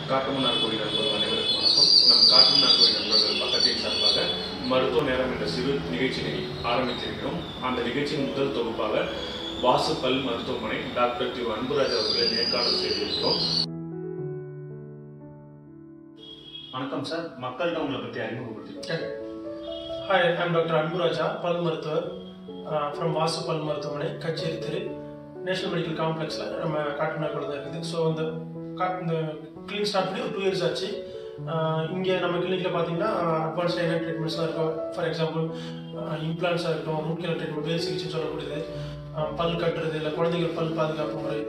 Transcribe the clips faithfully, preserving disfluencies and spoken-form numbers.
காட்டுமன்னார் கோயில் நண்பர்கள் அனைவருக்கும் வணக்கம். நம் காட்டுமன்னார் கோயில் நண்பர்கள் பக்கத்தின் சார்பாக மருத்துவ நேரம் என்ற சிறு நிகழ்ச்சியை ஆரம்பித்திருக்கிறோம். அந்த நிகழ்ச்சியின் முதல் தொகுப்பாக வாசு பல் மருத்துவமனை டாக்டர் திரு அன்புராஜ் அவர்களை நேர்காணல் செய்திருக்கிறோம். வணக்கம் சார், மக்கள்கிட்ட உங்களை பற்றி அறிமுகப்படுத்திருக்கோம். Hi, I'm Doctor Anburaja, பல் மருத்துவர் ஃப்ரம் வாசு பல் மருத்துவமனை, கச்சேரி தெரு, நேஷனல் மெடிக்கல் காம்ப்ளெக்ஸில் நம்ம காட்டுமன்னார் தான் இருக்குது. ஸோ இந்த காட் இந்த கிளினிக் ஸ்டார்ட் பண்ணி ஒரு டூ இயர்ஸ் ஆச்சு. இங்கே நம்ம கிளினிக்கில் பார்த்தீங்கன்னா அட்வான்ஸ் லைன் ட்ரீட்மெண்ட்ஸ்லாம் இருக்கும். ஃபார் எக்ஸாம்பிள் இம்ப்ளான்ஸாக இருக்கட்டும், ரூட் கேனல் ட்ரீட்மெண்ட், வேறு சிகிச்சை சொல்லக்கூடியது, பல் கட்டுறது, இல்லை குழந்தைகள் பல் பாதுகாப்பு முறை,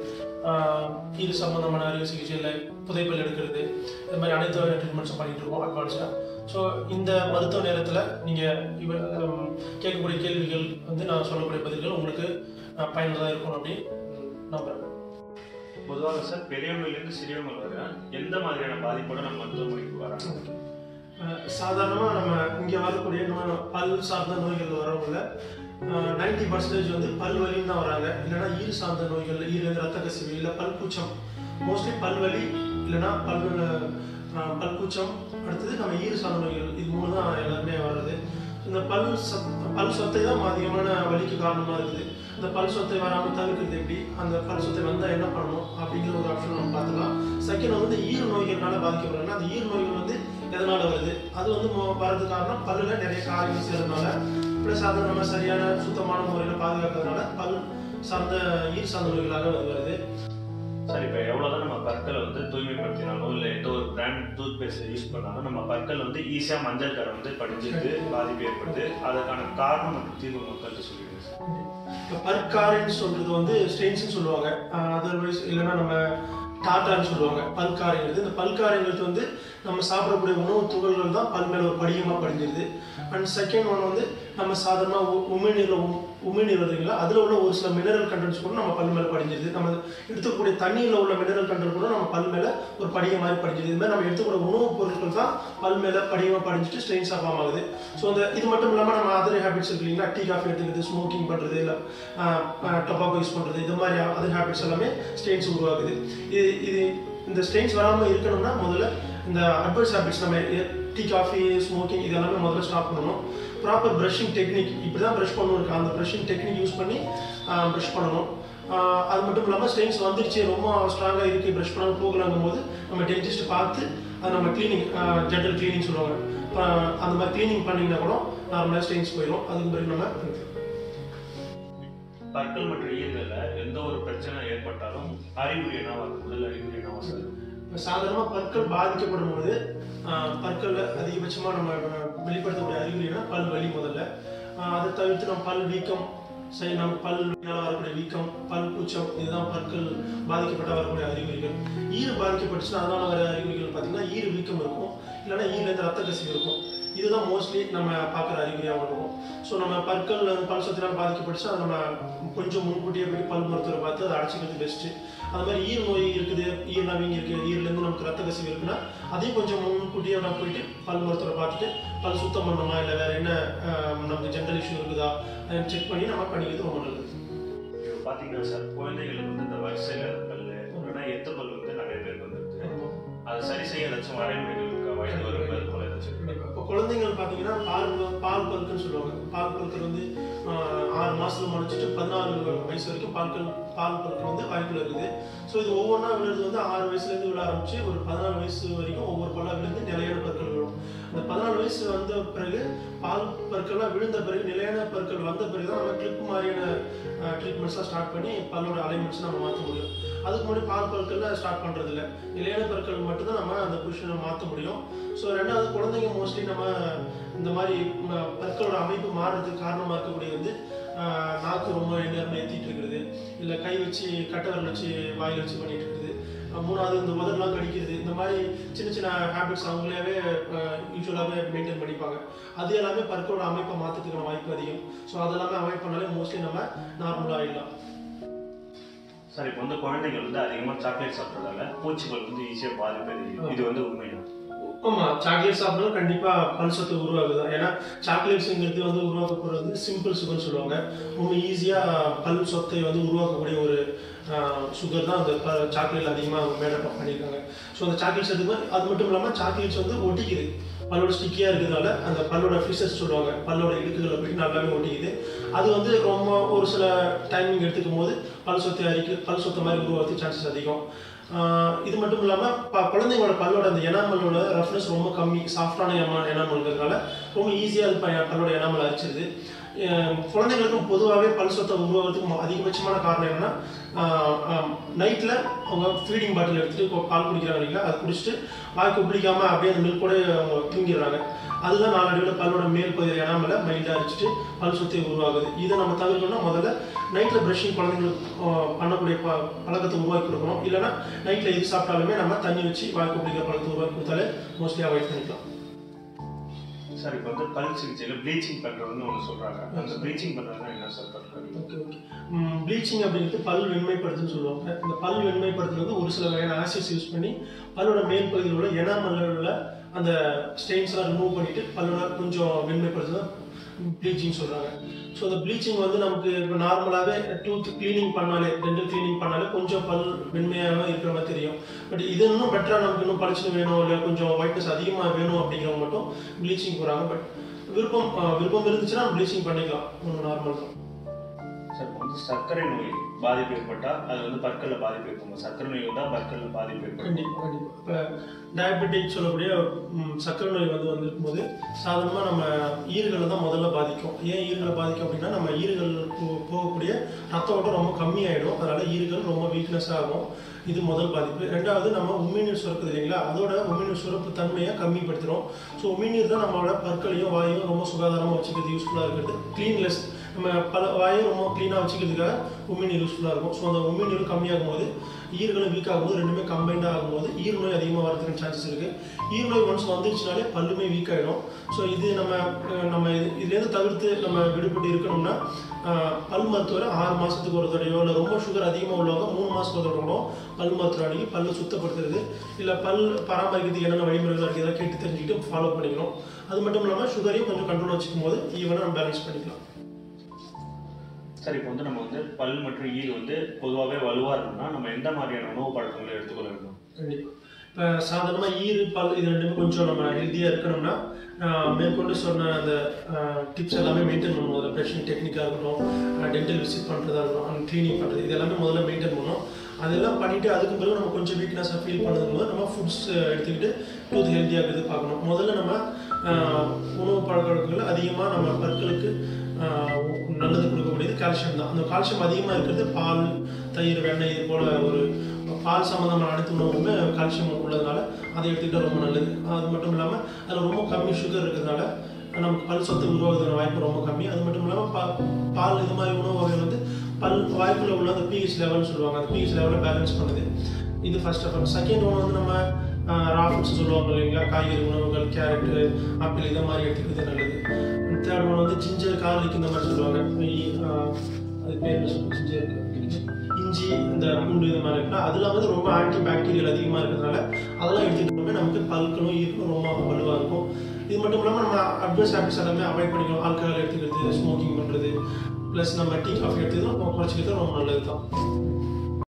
ஈறு சம்பந்தமான அறுவை சிகிச்சை, இல்லை புதைப்பல் எடுக்கிறது, இது மாதிரி அனைத்து ட்ரீட்மெண்ட்ஸும் பண்ணிகிட்டு இருக்கோம் அட்வான்ஸாக. ஸோ இந்த மருத்துவ நேரத்தில் நீங்கள் இவ கேட்கக்கூடிய கேள்விகள் வந்து நான் சொல்லக்கூடிய பதில்கள் உங்களுக்கு பயனுள்ளதாக இருக்கும் அப்படின்னு நம்புகிறேன். பொதுவாக சார், பெரியவங்கலேருந்து சிறியவங்க வர எந்த மாதிரியான பாதிப்போட நம்ம மருத்துவமனைக்கு வராங்க? சாதாரணமாக நம்ம இங்கே வரக்கூடிய நோய் பல் சார்ந்த நோய்கள் வரவங்கள நைன்டி பர்சன்டேஜ் வந்து பல் வலின்னு தான் வராங்க. இல்லைனா ஈறு சார்ந்த நோய்கள், ஈரு ரத்த கசிவு, இல்லை பல் கூச்சம், மோஸ்ட்லி பல் வலி இல்லைனா பல் பல் கூச்சம், அடுத்தது நம்ம ஈறு சார்ந்த நோய்கள், இது மூணு தான் எல்லாருமே வர்றது. இந்த பல் சத் பல் சொத்தை தான் அதிகமான வலிக்கு காரணமாக இருக்குது. இந்த பல் சொத்தை வராமல் தவிர்க்கிறது எப்படி, அந்த பல் சொத்தை வந்தால் என்ன பண்ணணும் அப்படிங்கிற ஒரு ஆப்ஷன் நம்ம பார்த்துக்கலாம். செகண்ட் வந்து ஈறு நோய்கள்னால பாதிக்கப்படுறாங்க. அந்த ஈறு நோய்கள் வந்து எதனால் வருது, அது வந்து வரது காரணம் பல்லில் நிறைய காரியங்கள் செய்கிறதுனால, ப்ளஸ் அதை நம்ம சரியான சுத்தமான முறையில் பாதுகாக்கிறதுனால பல் சார்ந்த ஈர் சார்ந்த நோய்களாக அது வருது. சரி, இப்போ எவ்வளோதான் நம்ம பற்களை வந்து தூய்மைப்படுத்தினாலும் இல்லை எந்த ஒரு பிராண்ட் டூத் பேஸ்ட் யூஸ் பண்ணாலும் நம்ம பற்கள் வந்து ஈஸியாக மஞ்சள் கரை வந்து படிஞ்சிட்டு பாதிப்பு ஏற்படுது. அதற்கான காரணம் மற்றும் தீர்வு மக்கள்கிட்ட சொல்லிடுங்க சார். இப்போ பற்காரின்னு சொல்கிறது வந்து ஸ்ட்ரெயின்ஸ்ன்னு சொல்லுவாங்க. அதர்வைஸ் இல்லைன்னா நம்ம டாட்டான்னு சொல்லுவாங்க. பல்காரிங்கிறது, இந்த பல்காரிங்கிறது வந்து நம்ம சாப்பிடக்கூடிய உணவு துகள்கள் தான் பல் மேலே ஒரு படிகமாக படிஞ்சிருது. அண்ட் செகண்ட் ஒன் வந்து நம்ம சாதாரணமாக உமிழ்நீரில் உமிழ்நீர் வருதுங்களா, அதில் உள்ள ஒரு சில மினரல் கண்டென்ட்ஸ் கூட நம்ம பல் மேலே படிஞ்சிருது. நம்ம எடுத்துக்கூடிய தண்ணியில் உள்ள மினரல் கண்டென்ட் கூட நம்ம பல் மேலே ஒரு படிக மாதிரி படிஞ்சிருது. இது மாதிரி நம்ம எடுத்துக்கூடிய உணவுப் பொருட்கள் தான் பல் மேலே படிகமாக படிஞ்சிட்டு ஸ்ட்ரெயின்ஸாக ஃபார்ம் ஆகுது. ஸோ அந்த இது மட்டும் இல்லாமல் நம்ம அதர் ஹேபிட்ஸ் இருக்கு இல்லைங்களா, டீ காஃபி எடுத்துக்கிறது, ஸ்மோக்கிங் பண்ணுறது, இல்லை டொபாக்கோ யூஸ் பண்ணுறது, இது மாதிரி அதர் ஹேபிட்ஸ் எல்லாமே ஸ்ட்ரெயின்ஸ் உருவாகுது. இது இது இந்த ஸ்ட்ரெயின்ஸ் வராமல் இருக்கணும்னா முதல்ல இந்த அட்வர்ஸ் ஹேபிட்ஸ், நம்ம டீ காஃபி ஸ்மோக்கிங் இது எல்லாமே முதல்ல ஸ்டாப் பண்ணணும். ப்ராப்பர் ப்ரஷிங் டெக்னிக், இப்படி தான் ப்ரஷ் பண்ணணும் இருக்கு, அந்த ப்ரஷிங் டெக்னிக் யூஸ் பண்ணி ப்ரஷ் பண்ணணும். அது மட்டும் இல்லாமல் ஸ்ட்ரெயின்ஸ் வந்துருச்சு, ரொம்ப ஸ்ட்ராங்காக இருக்குது, ப்ரஷ் பண்ணாலும் போகலாங்கும் போது நம்ம டென்டிஸ்ட் பார்த்து அது நம்ம க்ளீனிங், ஜென்ரல் க்ளீனிங் சொல்லுவாங்க, அந்த மாதிரி க்ளீனிங் பண்ணிங்கன்னா கூட நார்மலாக ஸ்ட்ரெயின்ஸ் போயிடும். அதுக்கு பிறகு நம்ம பற்கள் மற்றும் ஈறுகளில் எந்த ஒரு பிரச்சனை ஏற்பட்டாலும் அறிகுறி என்னவா, முதல் அறிகுறி என்னவா சார்? இப்போ சாதாரணமாக பற்கள் பாதிக்கப்படும் போது பற்களில் அதிகபட்சமாக நம்ம வெளிப்படுத்தக்கூடிய அறிகுறினா பல் வலி முதல்ல. அதை தவிர்த்து நம்ம பல் வீக்கம், சரி நம்ம பல்னால் வரக்கூடிய வீக்கம், பல் கூச்சம், இதுதான் பற்கள் பாதிக்கப்பட்ட வரக்கூடிய அறிகுறிகள். ஈறு பாதிக்கப்பட்டுச்சுன்னா அதனால் வர அறிகுறிகள் பார்த்தீங்கன்னா ஈறு வீக்கம் இருக்கும், இல்லைன்னா ஈருலேருந்து ரத்த கசிவு இருக்கும். இதுதான் மோஸ்ட்லி நம்ம பார்க்குற அறிகுறியாக இருக்கும். ஸோ நம்ம பற்கள் பல் சொத்தினால் பாதிக்கப்பட்டுச்சு, அதை நம்ம கொஞ்சம் முன்கூட்டியே போய் பல் மருத்துவரை பார்த்து அதை அடைச்சிக்கிறது பெஸ்ட்டு. அது மாதிரி ஈர் நோய் இருக்குது, ஈர் நவீங்க இருக்குது, ஈர்லேருந்து நமக்கு ரத்த கசிவு இருக்குன்னா அதையும் கொஞ்சம் முன்கூட்டியே நம்ம போயிட்டு பல் மருத்துவரை பார்த்துட்டு பல் சுத்தம் பண்ணணுமா, இல்லை வேறு என்ன நமக்கு ஜென்ரல் இஷ்யூ இருக்குதா செக் பண்ணி நம்ம பண்ணிக்கிறது ரொம்ப நல்லது. இப்போ பார்த்தீங்கன்னா சார், குழந்தைகளுக்கு வந்து இந்த வரிசையில் பல் இல்லைன்னா எத்த பல் வந்து நிறைய பேருக்கு வந்துருக்கு. அதை சரி செய்ய ஏதாச்சும் வரைமுறைகள் இருக்கா, வயது வரும் போல ஏதாச்சும்? இப்போ குழந்தைங்கள் பார்த்தீங்கன்னா பால் பால் பல்குன்னு சொல்லுவாங்க. பால் பல்கள் வந்து ஆறு மாதத்தில் முடிச்சுட்டு பதினாலு வயசு வரைக்கும் பால்கள் பால் பல்கள் வந்து வாய்ப்பில் இருக்குது. ஸோ இது ஒவ்வொன்றா விழுது வந்து ஆறு வயசுலேருந்து விழ ஆரம்பிச்சு ஒரு பதினாலு வயசு வரைக்கும் ஒவ்வொரு பல்லாக விழுந்து நிலையான பற்கள் விழும். அந்த பதினாலு வயசு வந்த பிறகு பால் பற்கள்லாம் விழுந்த பிறகு நிலையான பற்கள் வந்த பிறகு தான் நம்ம கிளிப் மாதிரியான ட்ரீட்மெண்ட்ஸ்லாம் ஸ்டார்ட் பண்ணி பல்லோட அலைன்மெண்ட்ஸ் நம்ம மாற்ற முடியும். அதுக்கு முன்னாடி பால் பற்கள்லாம் ஸ்டார்ட் பண்ணுறது இல்லை, நிலையான பற்கள் மட்டும்தான் நம்ம அந்த பொசிஷனை மாற்ற முடியும். ஸோ ரெண்டாவது, குழந்தைங்க மோஸ்ட்லி நம்ம இந்த மாதிரி பற்களோட அமைப்பு மாறுறதுக்கு காரணமாக இருக்கக்கூடிய வந்து நாக்கு ரொம்ப நேரம் ஏற்றிட்டு இருக்கிறது, இல்லை கை வச்சு கட்டவரில் வச்சு வாயில் வச்சு பண்ணிட்டு இருக்குது, மூணாவது இந்த உதடெல்லாம் கடிக்கிறது, இந்த மாதிரி சின்ன சின்ன ஹேபிட்ஸ் அவங்களாவே யூஸ்வலாகவே மெயின்டைன் பண்ணிப்பாங்க. அது எல்லாமே பற்களோட அமைப்பை மாற்றத்துக்கான வாய்ப்பு அதிகம். ஸோ அதெல்லாமே அவாய்ட் பண்ணாலே மோஸ்ட்லி நம்ம நார்மலாக ஆகிடலாம். சார், இப்போ வந்து குழந்தைகள் வந்து அதிகமாக சாக்லேட் சாப்பிட்றதால பூச்சிகள் வந்து ஈஸியாக பாதிப்பது, இது வந்து உண்மையா? ஆமாம், சாக்லேட் சாப்பிட்றது கண்டிப்பாக பல் சத்து உருவாகுது. ஏன்னா சாக்லேட்ஸுங்கிறது வந்து உருவாக்க போகிறது சிம்பிள் சுகர்னு சொல்லுவாங்க. ரொம்ப ஈஸியாக பல் சொத்தை வந்து உருவாக்கக்கூடிய ஒரு சுகர் தான் அந்த ப சாக்லேட் அதிகமாக மேடப் பண்ணியிருக்காங்க. ஸோ அந்த சாக்லேட்ஸ் எடுத்துக்கும். அது மட்டும் இல்லாமல் சாக்லேட்ஸ் வந்து ஒட்டிக்குது, பல்லோட ஸ்டிக்கியாக இருக்கிறதுனால அந்த பல்லோட ஃபிஷஸ் சொல்லுவாங்க, பல்லோட இடுக்குகளை போய் நல்லாவே ஒட்டிக்குது. அது வந்து ரொம்ப ஒரு சில டைமிங் எடுத்துக்கும் போது பல் சொத்தை அரிக்கு பல் சொத்தை மாதிரி உருவாகிறதுக்கு சான்சஸ் அதிகம். இது மட்டும் இல்லாமல் ப குழந்தைங்களோட பல்லோட அந்த எனாமலோட ரஃப்னஸ் ரொம்ப கம்மி, சாஃப்டான எமா எனாமல்ங்கிறதுனால ரொம்ப ஈஸியாக அது பல்லோட எனாமல் அரிச்சிருது. குழந்தைங்களுக்கும் பொதுவாகவே பல் சொத்தை உருவாகிறதுக்கு அதிகபட்சமான காரணம் என்னென்னா, நைட்டில் அவங்க ஃபீடிங் பாட்டில் எடுத்துகிட்டு பால் குடிக்கிறாங்க இல்லைங்களா, அது குடிச்சிட்டு வாய்க்கு பிடிக்காமல் அப்படியே அந்த மில்க் கூட அவங்க தூங்கிடுறாங்க. அதுதான் நாளடைவில் பல்லோட மேல் பகுதியில் எனாமலை மைல்டாக அரிச்சிட்டு பல் சொத்தை உருவாகுது. இதை நம்ம தவிர்க்கணும்னா முதல்ல நைட்டில் ப்ரஷிங் குழந்தைங்களுக்கு பண்ணக்கூடிய ப பழக்கத்தை உருவாக்கி கொடுக்கணும். இல்லைனா நைட்டில் எது சாப்பிட்டாலுமே நம்ம தண்ணி வச்சு வாய்க்கு பிடிக்கிற பழக்கத்தை உருவாக்கி கொடுத்தாலே மோஸ்ட்லி அவாய்ட் பண்ணிக்கலாம். சார், இப்போ வந்து பல் சிகிச்சையில் ப்ளீச்சிங் பண்ணுறதுன்னு ஒன்று சொல்கிறாங்க. அந்த ப்ளீச்சிங் பண்ணுறதுனா என்ன சார் பண்ணுறது? ஓகே ஓகே ப்ளீச்சிங் அப்படிங்கிறது பல் வெண்மைப்படுத்துன்னு சொல்லுவாங்க. இந்த பல் வெண்மைப்படுத்துறது வந்து ஒரு சில வகையான ஆசிட்ஸ் யூஸ் பண்ணி பல்லோட மேல் பகுதியில் உள்ள எனாமலில் உள்ள அந்த ஸ்டெயின்ஸ்லாம் ரிமூவ் பண்ணிவிட்டு பல்லோட கொஞ்சம் வெண்மைப்படுத்துறது ப்ளீச்சிங் சொல்கிறாங்க. ஸோ அந்த ப்ளீச்சிங் வந்து நமக்கு இப்போ நார்மலாகவே டூத் க்ளீனிங் பண்ணாலே, டென்டல் க்ளீனிங் பண்ணாலே கொஞ்சம் பல் வெண்மையாக இருக்கிற மாதிரி தெரியும். பட் இது இன்னும் பெட்டராக நமக்கு இன்னும் பளிச்சுன்னு வேணும், இல்லை கொஞ்சம் ஒயிட்னஸ் அதிகமாக வேணும் அப்படிங்கிறவங்க மட்டும் ப்ளீச்சிங் போகிறாங்க. பட் விருப்பம் விருப்பம் இருந்துச்சுன்னா ப்ளீச்சிங் பண்ணிக்கலாம், ஒன்றும் நார்மல் தான். சார், இப்போ வந்து சர்க்கரை நோய் பாதிப்பு ஏற்பட்டால் அது வந்து பற்களில் பாதிப்பு ஏற்படும். சர்க்கரை நோய் வந்தால் பற்களில் பாதிப்பு ஏற்படும். கண்டிப்பாக கண்டிப்பாக இப்போ டயபெட்டிக் சொல்லக்கூடிய சர்க்கரை நோய் வந்து வந்துருக்கும் போது சாதாரணமாக நம்ம ஈறுகளை தான் முதல்ல பாதிக்கும். ஏன் ஈறுகளை பாதிக்கும் அப்படின்னா, நம்ம ஈறுகள் போகக்கூடிய ரத்த ஓட்டம் ரொம்ப கம்மியாயிடும். அதனால் ஈறுகள் ரொம்ப வீக்னஸ் ஆகும். இது முதல் பாதிப்பு. ரெண்டாவது, நம்ம உமிழ்நீர் சுரக்குது இல்லைங்களா, அதோட உமிழ்நீர் சுரப்பு தன்மையை கம்மிப்படுத்துகிறோம். ஸோ உமிழ்நீர் தான் நம்மளோட பற்களையும் வாயும் ரொம்ப சுகாதாரமாக வச்சுக்கிறது, யூஸ்ஃபுல்லாக இருக்கிறது. க்ளீன்லெஸ் நம்ம பல வாயும் ரொம்ப க்ளீனாக வச்சுக்கிறதுக்காக உமிழ்நீர் யூஸ்ஃபுல்லாக இருக்கும். ஸோ அந்த உமிழ்நீர் கம்மியாகும் போது ஈறுகளும் வீக் ஆகும்போது ரெண்டுமே கம்பைண்டாக ஆகும்போது ஈறு நோய் அதிகமாக வரதுக்கு சான்சஸ் இருக்குது. ஈறு நோய் ஒன்ஸ் வந்துருச்சுனாலே பல்லுமே வீக் ஆகிடும். ஸோ இது நம்ம நம்ம இதுலேருந்து தவிர்த்து நம்ம விடுபட்டு இருக்கணும்னா பல் மருத்துவரை ஆறு மாதத்துக்கு ஒரு தடையோ, இல்லை ரொம்ப சுகர் அதிகமாக உள்ளவங்க மூணு மாதத்துக்கு ஒரு தடவை பல் மருத்துவரை அணுகி பல்லை சுத்தப்படுத்துறது, இல்லை பல் பராமரிக்கிறதுக்கு என்னென்ன வழிமுறைகள் இருக்குது எதாவது கேட்டு தெரிஞ்சுக்கிட்டு ஃபாலோ பண்ணிக்கணும். அது மட்டும் இல்லாமல் சுகரையும் கொஞ்சம் கண்ட்ரோல் வச்சுக்கும் போது ஈவனாக நம்ம பேலன்ஸ் பண்ணிக்கலாம். சார், இப்போ வந்து நம்ம வந்து பல் மற்றும் ஈறு வந்து பொதுவாகவே வலுவாக இருக்கணும்னா நம்ம எந்த மாதிரியான உணவு பழக்கங்களை எடுத்துக்கொள்ள வேண்டும்? கண்டிப்பாக இப்போ சாதாரணமாக ஈறு பல் இது ரெண்டுமே கொஞ்சம் நம்ம ஹெல்த்தியாக இருக்கணும்னா மேற்கொண்டு சொன்ன அந்த டிப்ஸ் எல்லாமே மெயின்டைன் பண்ணணும். அதில் ப்ரஷிங் டெக்னிக்காக இருக்கட்டும், டென்டல் விசிட் பண்ணுறதா இருக்கட்டும், அந்த க்ளீனிங் பண்ணுறது, இது எல்லாமே முதல்ல மெயின்டைன் பண்ணணும். அதெல்லாம் பண்ணிவிட்டு அதுக்கு பிறகு நம்ம கொஞ்சம் வீக்னஸாக ஃபீல் பண்ணதும் போது நம்ம ஃபுட்ஸ் எடுத்துக்கிட்டு டூத் ஹெல்த்தியாக இருக்கிறது பார்க்கணும். முதல்ல நம்ம உணவு பழக்க வழக்கங்கள் அதிகமாக நம்ம பற்களுக்கு நல்லது கொடுக்கக்கூடியது கால்சியம் தான். அந்த கால்சியம் அதிகமாக இருக்கிறது பால், தயிர், வெண்ணெய், இது போல் ஒரு பால் சம்மந்தமான அனைத்து உணவுமே கால்சியம் உள்ளதுனால அதை எடுத்துக்கிட்டால் ரொம்ப நல்லது. அது மட்டும் இல்லாமல் அதில் ரொம்ப கம்மி சுகர் இருக்கிறதுனால நமக்கு பல் சொத்து உருவாகுதுன்ற வாய்ப்பு ரொம்ப கம்மி. அது மட்டும் இல்லாமல் பா பால் இது மாதிரி உணவு வகைகள் வந்து பல் வாய்ப்பில் உள்ள அந்த பிஹெச் லெவல்னு சொல்லுவாங்க, அந்த பிஹெச் லெவலில் பேலன்ஸ் பண்ணுது. இது ஃபர்ஸ்ட் ஆஃப் ஆல். செகண்ட் ஒன்று வந்து நம்ம ரா ஃபுட்ஸ் சொல்லுவாங்க இல்லைங்களா, காய்கறி உணவுகள், கேரட்டு, ஆப்பிள் இதை மாதிரி எடுத்துக்கிறது நல்லது. தேர்ட் ஒன்று வந்து ஜிஞ்சர், கார்லிக் இந்த மாதிரி சொல்லுவாங்க. அது பேர் ஜிஞ்சர், இஞ்சி, இந்த பூண்டு இது மாதிரி இருக்குன்னா அதெல்லாம் வந்து ரொம்ப ஆன்டி பாக்டீரியல் அதிகமாக இருக்கிறதுனால அதெல்லாம் எடுத்துக்கிட்டோம்னா நமக்கு பல்களும் ஈர்க்கும் ரொம்ப வலுவாக இருக்கும். இது மட்டும் இல்லாமல் நம்ம அட்வர்ஸ் ஹேபிட்ஸ் எல்லாமே அவாய்ட் பண்ணிக்கணும். ஆல்கஹால் எடுத்துக்கிறது, ஸ்மோக்கிங் பண்ணுறது, ப்ளஸ் நம்ம டீ காஃபி எடுத்துக்கிறது நம்ம குறைச்சிக்கிறது ரொம்ப நல்லது தான்.